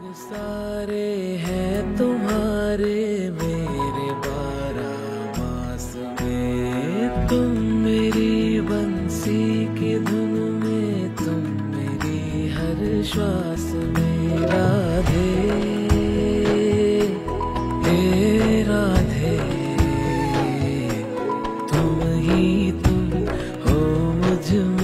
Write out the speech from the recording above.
सारे हैं तुम्हारे मेरे 12 मास में, तुम मेरी बंसी की धुन में, तुम मेरी हर श्वास में। राधे हे राधे, तुम ही तुम हो मुझ में।